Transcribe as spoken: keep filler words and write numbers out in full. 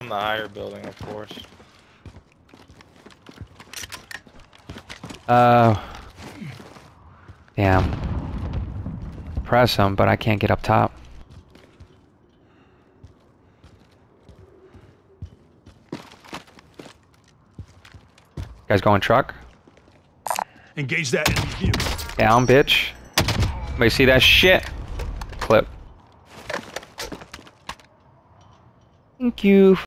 on the higher building, of course. Uh, damn. Press him, but I can't get up top. Guys going truck? Engage that enemy vehicle. Down, bitch. Anybody see that shit? Clip. Thank you.